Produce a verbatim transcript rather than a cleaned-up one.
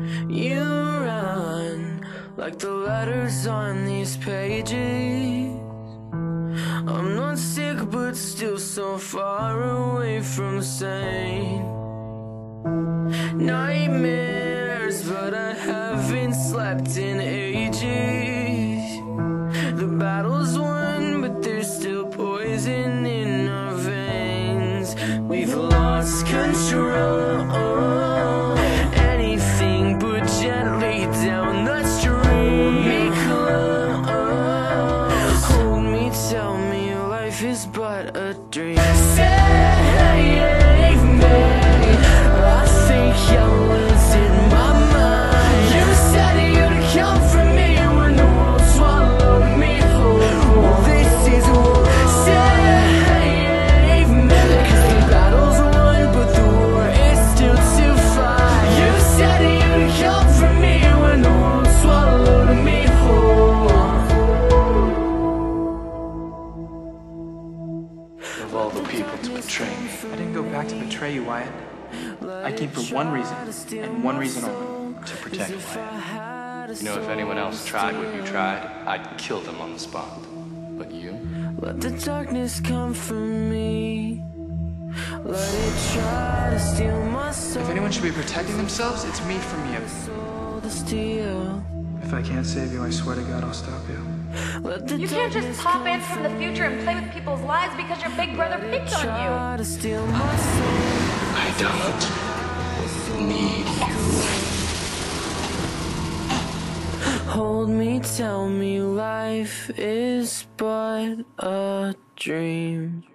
You run like the letters on these pages. I'm not sick but still so far away from sane. Nightmares, but I haven't slept in ages. The battle's won, but there's still poison in our veins. We've lost control, anything but gently down the street. Me close, hold me, tell me life is but a dream. Save me, I think I losing my mind. You said you'd come for me when the world swallowed me whole. Well, this is war. Save me, 'cause the battle's won, but the war is still to fight. You said you'd come for me when the world swallowed me whole. Of all the people to betray me, I didn't go back to betray you, Wyatt. I came for one reason, and one reason only. to protect Wyatt. You know, if anyone else tried what you tried, I'd kill them on the spot. But you? Let the darkness come for me. Let it try to steal my soul. If anyone should be protecting themselves, it's me from you. To steal. If I can't save you, I swear to God, I'll stop you. Let the You can't just darkness pop in come from the future and play with people's lives because your big brother picked on you. try to steal my soul. I don't need you. Hold me, tell me life is but a dream.